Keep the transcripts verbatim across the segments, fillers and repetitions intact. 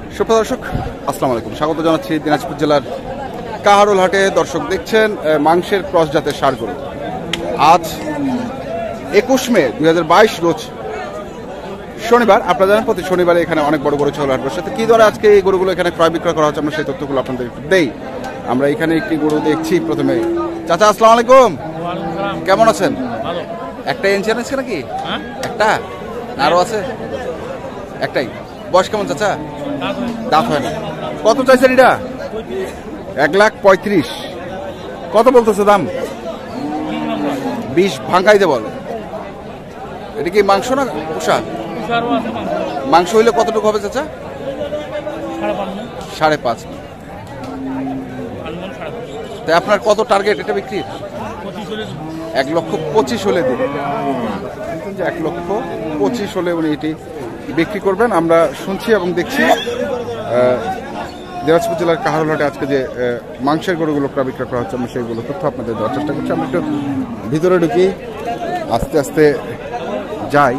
সুপ্রিয় দর্শক, আসসালামু আলাইকুম। স্বাগত জানাচ্ছি দিনাজপুর জেলার কাহারোল হাটে। দর্শক দেখছেন মাংসের ক্রস জাতের ষাঁড়গুলো। আজ একুশ মে দুই হাজার বাইশ রোজ শনিবার। আপনারা জানেন প্রতি শনিবারে এখানে অনেক বড় বড় ছাগল হাট বসে। তো কী ধরে আজকে এই গরুগুলো এখানে ক্রয় বিক্রয় করা হচ্ছে, আমরা সেই তথ্যগুলো আপনাদের একটু দেই। আমরা এখানে একটি গরু দেখছি প্রথমে। চাচা আসসালামু আলাইকুম, কেমন আছেন? একটাই এনছি আনছে নাকি? একটা আরও আছে? একটাই। বয়স কেমন চাচা? দাঁত হয় না। কত চাইছেন এটা? এক লাখ পঁয়ত্রিশ। কত বলতেছে দাম? বিশ ভাঙ্গাইতে বলে। এটা কি মাংস না পোষা? মাংস হইলে কতটুকু হবে চাচা? সাড়ে পাঁচ। তাই আপনার কত টার্গেট এটা বিক্রির? এক লক্ষ পঁচিশ হলে দিন। এক লক্ষ পঁচিশ হলে উনি এটি বিক্রি করবেন। আমরা শুনছি এবং দেখছি দিনাজপুর জেলার কাহারোল হাটে আজকে যে মাংসের গরুগুলো ক্রয় বিক্রয় করা হচ্ছে, আমরা সেইগুলো তথ্য আপনাদের দেওয়ার চেষ্টা করছি। আমরা একটু ভিতরে ঢুকি, আস্তে আস্তে যাই।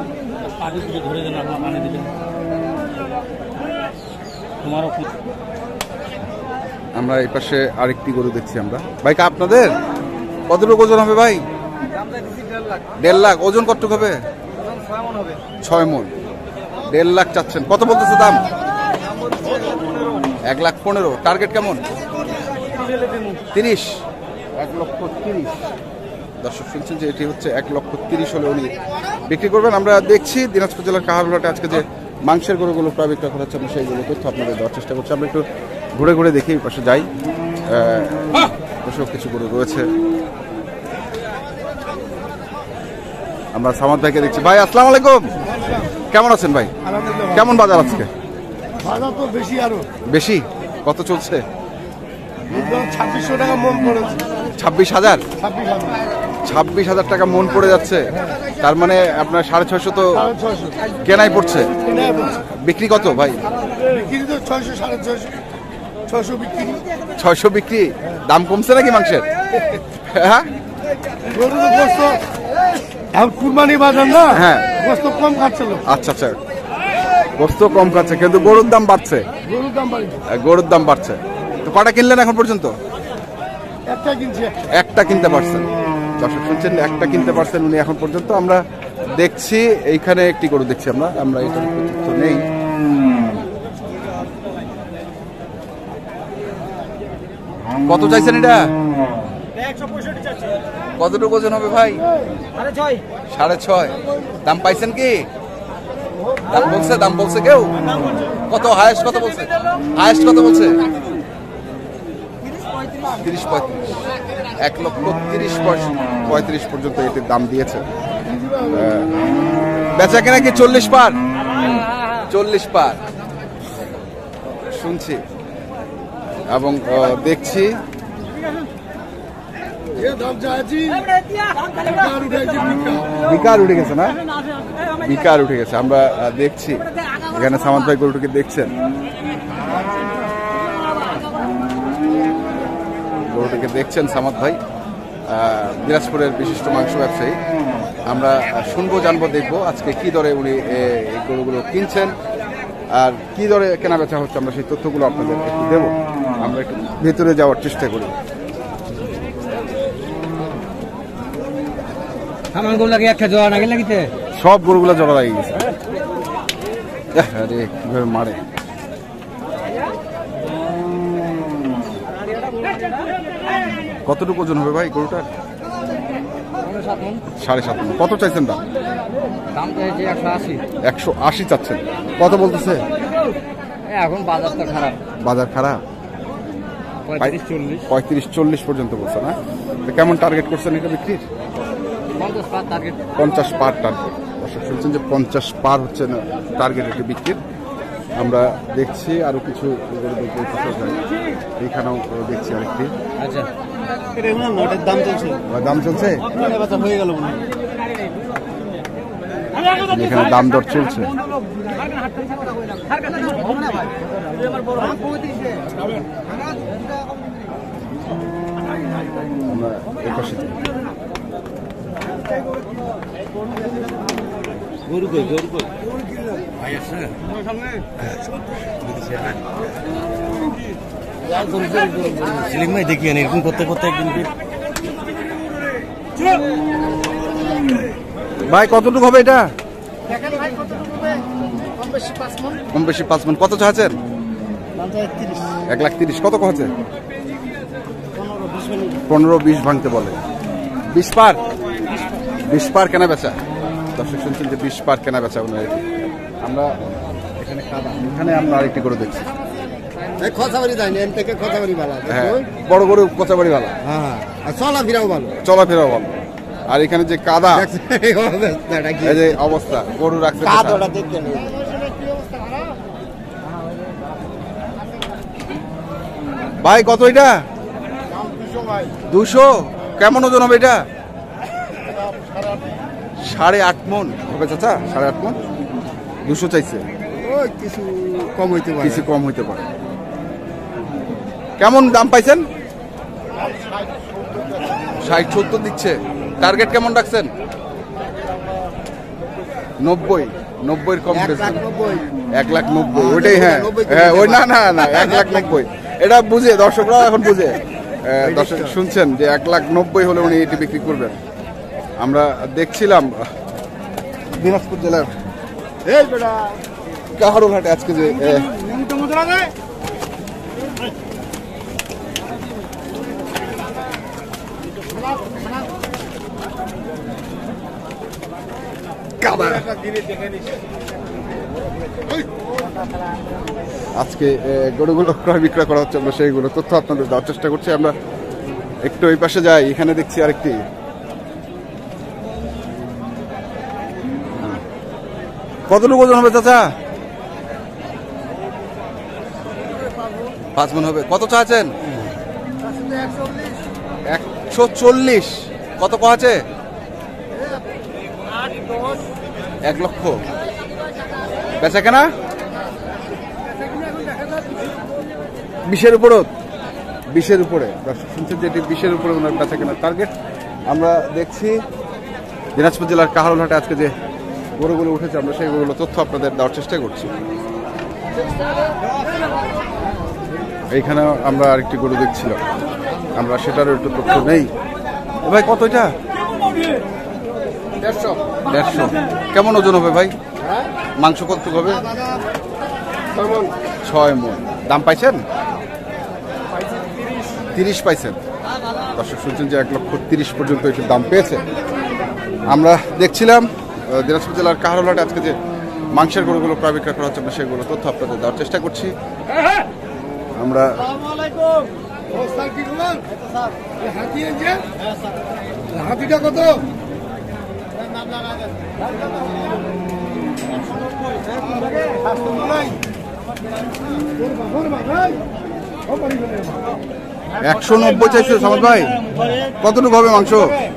আমরা এই পাশে আরেকটি গরু দেখছি আমরা। ভাই আপনাদের কতটুকু ওজন হবে ভাই? দেড় লাখ। ওজন কতটুকু হবে? ছয় মন। দেড় লাখ চাচ্ছেন। কত বলতেছে দাম? এক লাখ পনেরো। টার্গেট কেমন? তিরিশ। এক লক্ষ তিরিশ। দর্শক শুনছেন যে এটি হচ্ছে এক লক্ষ তিরিশ হলে উনি বিক্রি করবেন। আমরা দেখছি দিনাজপুর জেলার কাহারোল হাটে আজকে যে মাংসের গরুগুলো ক্রয় বিক্রয় করা হচ্ছে, আমরা সেইগুলো তথ্য আপনাদের দেওয়ার চেষ্টা করছি। আমরা একটু ঘুরে ঘুরে দেখি, এই পাশে যাই। দর্শক কিছু গরু রয়েছে। আমরা সামাদ ভাইকে দেখছি। ভাই আসসালামু আলাইকুম, কেমন আছেন ভাই? কেমন বাজার আজকে? বাজার তো বেশি, আরো বেশি। কত চলছে? ছাব্বিশশো টাকা মন পড়েছে। ছাব্বিশ হাজার ছাব্বিশ হাজার টাকা মন পড়ে যাচ্ছে। তার মানে আপনার সাড়ে ছয়শো তো কেনাই পড়ছে। বিক্রি কত ভাই? বিক্রি তো ছয়শো, সাড়ে ছয়শো, ছয়শো বিক্রি। ছয়শো বিক্রি। দাম কমছে নাকি মাংসের? হ্যাঁ, গরু তো গোস্ত এখন কুরবানি বাজার না, হ্যাঁ গোস্ত কম খাচ্ছিল। আচ্ছা আচ্ছা, গোস্ত কম খাচ্ছে কিন্তু গরুর দাম বাড়ছে। গরুর দাম বাড়ছে। গরুর দাম বাড়ছে। তো কটা কিনলেন এখন পর্যন্ত? একটা কিনছি। একটা কিনতে পারছেন। দর্শক শুনছেন, একটা কিনতে পারছেন উনি এখন পর্যন্ত। আমরা দেখছি এইখানে একটি গরু দেখছি আমরা। আমরা এটার তথ্য নেই। কত চাইছেন এটা? কতটুকু ওজন হবে ভাই? সাড়ে ছয়। দাম পাইছেন কি? দাম বলছে? দাম বলছে কেউ? কত হায়েস্ট কত বলছে? হায়েস্ট কত বলছে? তিরিশ পঁয়ত্রিশ। এক লক্ষ তিরিশ পঁয়ত্রিশ পর্যন্ত এটির দাম দিয়েছে। বেচা কেনা কি চল্লিশ পার? চল্লিশ পার শুনছি এবং দেখছি। বিকার উঠে গেছে না? বিকার উঠে গেছে। আমরা দেখছি এখানে সামাদ ভাই গরুটিকে দেখছেন। গরুটিকে দেখছেন সামাদ ভাই, দিনাজপুরের বিশিষ্ট মাংস ব্যবসায়ী। আমরা শুনবো, জানবো, দেখবো আজকে কি দরে উনি এই গরুগুলো কিনছেন আর কি দরে কেনা বেচা হচ্ছে। আমরা সেই তথ্যগুলো আপনাদের একটু দেবো। আমরা একটু ভেতরে যাওয়ার চেষ্টা করি। সব গরুগুলো জড়া লাগিয়ে গেছে। আরে কিভাবে মারে! কতটুকু ওজন হবে ভাই গরুটার? সাড়ে সাত মণ। কত চাইছেন দাম? একশো আশি চাচ্ছেন। কত বলতেছে? এখন বাজার তো খারাপ। বাজার খারাপ। পঁয়ত্রিশ চল্লিশ পর্যন্ত বলছে না? কেমন টার্গেট করছেন এটা বিক্রির? পঞ্চাশ পার টার্গেট। দর্শক শুনছেন যে পঞ্চাশ পার হচ্ছে না টার্গেট এটি বিক্রির। আমরা দেখছি আরো কিছু এইখানেও দেখছি আরেকটি। আচ্ছা, দাম চলছে। দাম চলছে হয়ে গেল। এখানে দাম দর চলছে। আমরা এপাশে গরু কই গরু কই সিলিং ভাই দেখিয়ে এরকম করতে করতে একদিন ভাই কতটুকু হবে এটা? কম বেশি পাঁচ মন। কত চাচ্ছেন? এক লাখ তিরিশ। কত কছে? পনেরো বিশ ভাঙতে বলে। বিশ পার বিশ পার কেনা বেচা। দর্শক শুনছেন যে বিশ পার কেনা বেচা। আমরা এখানে এখানে আমরা আরেকটি করে দেখছি। খোঁচাবাড়ি যায়নি এন থেকে খোঁচাবাড়ি ভালো। হ্যাঁ, বড় গরু কোচাবাড়ি ভালো। হ্যাঁ, আর চলাফেরাও ভালো। চলাফেরাও ভালো। আর এখানে যে কাদা, এই যে অবস্থা গরু রাখছে, ভাই কত এটা? দুশো। কেমন ওজন হবে এটা? সাড়ে আট মন হবে চাচা। সাড়ে আট মন। দুশো চাইছে। ওই কিছু কম হইতে পারে, কিছু কম হইতে পারে। কেমন দাম পাইছেন? ষাট সত্তর দিচ্ছে। টার্গেট কেমন রাখছেন? নব্বই। নব্বইয়ের কম বেশি। এক লাখ নব্বই। ওইটাই। হ্যাঁ হ্যাঁ ওই না না না এক লাখ নব্বই। এটা বুঝে দর্শকরাও এখন বুঝে। দর্শক শুনছেন যে এক লাখ নব্বই হলে উনি এটি বিক্রি করবেন। আমরা দেখছিলাম দিনাজপুর জেলার কাহারোল হাটে আজকে যে আজকে গরুগুলো ক্রয় বিক্রয় করা হচ্ছে, আমরা সেইগুলো তথ্য আপনাদের দেওয়ার চেষ্টা করছি। আমরা একটু ওই পাশে যাই। এখানে দেখছি আরেকটি। কতটুকু ওজন হবে চাচা? পাঁচ মন হবে। কত চাচ্ছেন? একশো চল্লিশ। কত আছে? এক লক্ষ। বেচা কেনা বিশের উপরে। বিশের উপরে দর্শক শুনছেন যে এটি বিশের উপরে ওনার বেচা কেনার টার্গেট। আমরা দেখছি দিনাজপুর জেলার কাহারোল হাটে আজকে যে গরুগুলো উঠেছে, আমরা সেই গরুগুলো তথ্য আপনাদের দেওয়ার চেষ্টা করছি। এইখানে আমরা আরেকটি গরু দেখছিলাম, আমরা সেটারও একটু তথ্য নেই। ভাই কত এটা? দেড়শো। দেড়শো। কেমন ওজন হবে ভাই? মাংস কত হবে? ছয় মন। দাম পাইছেন? তিরিশ পাইছেন। দর্শক শুনছেন যে এক লক্ষ তিরিশ পর্যন্ত এটির দাম পেয়েছে। আমরা দেখছিলাম দিনাজপুর জেলার কাহারোল হাটে আজকে যে মাংসের গরুগুলো ক্রয় বিক্রয় করা হচ্ছে, সেগুলো তথ্য আপনাদের দেওয়ার চেষ্টা করছি। আমরা হাতিটা কত? একশো নব্বই চাইছে সামত ভাই। কতটুকু হবে মাংস?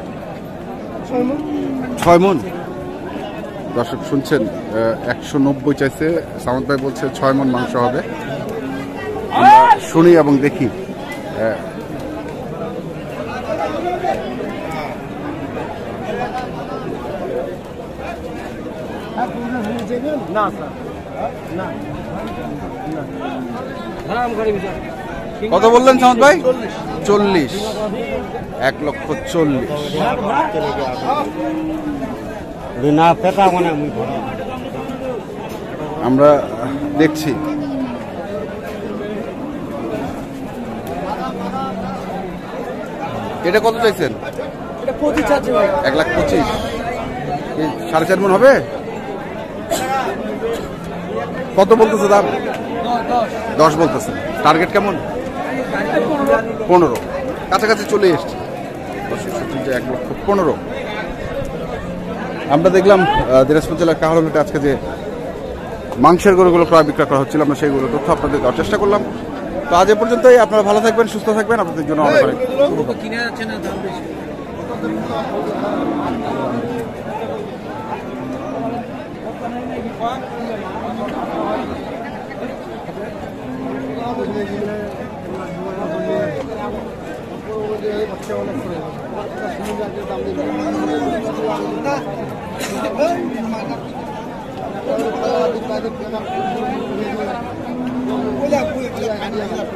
ছয় মন। দর্শক শুনছেন একশো নব্বই চাইছে সামত ভাই, বলছে ছয় মন মাংস হবে। আমরা শুনি এবং দেখি। কত বললেন সামত ভাই? চল্লিশ। এক লক্ষ চল্লিশ। আমরা দেখছি এটা কত চাইছেন? এক লাখ পঁচিশ। সাড়ে চার মন হবে। কত বলতেছে দাম? দশ বলতেছে। টার্গেট কেমন? পনেরো। কাছাকাছি চলে এসছে। এক লক্ষ পনেরো। আমরা দেখলাম দিনাজপুর জেলার কাহারোল হাটে আজকে যে মাংসের গরুগুলো ক্রয় বিক্রয় করা হচ্ছিল, আমরা সেইগুলো তথ্য আপনাদের দেওয়ার চেষ্টা করলাম। তো আজ এ পর্যন্তই। আপনারা ভালো থাকবেন, সুস্থ থাকবেন। আপনাদের জন্য অনেক অনেক শুভকামনা। ওইলা